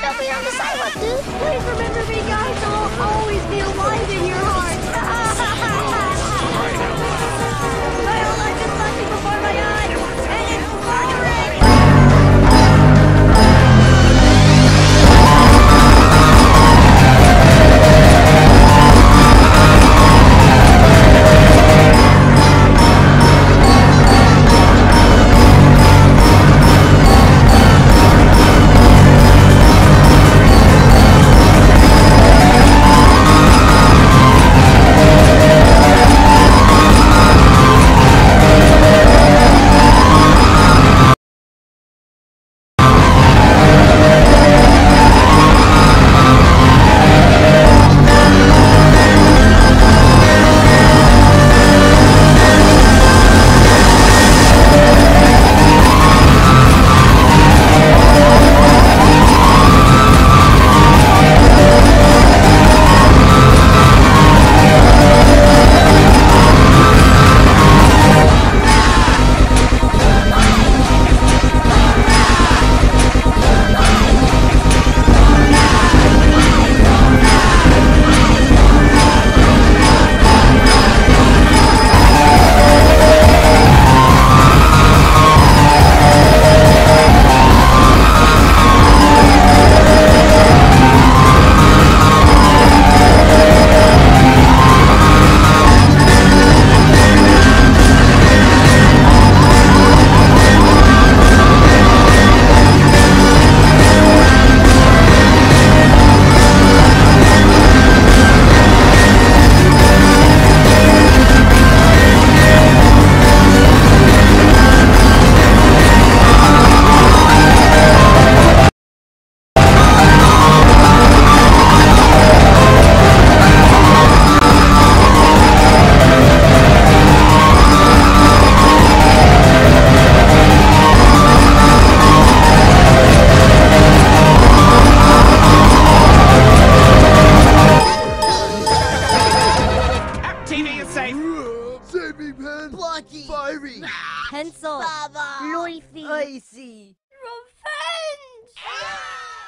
over here on the sidewalk, dude. Please remember me, guys. I'll always be alive in your heart. My whole life is flashing before my eyes, and it's boring. Fiery! Pencil. Baba! Loify. Icy! Revenge!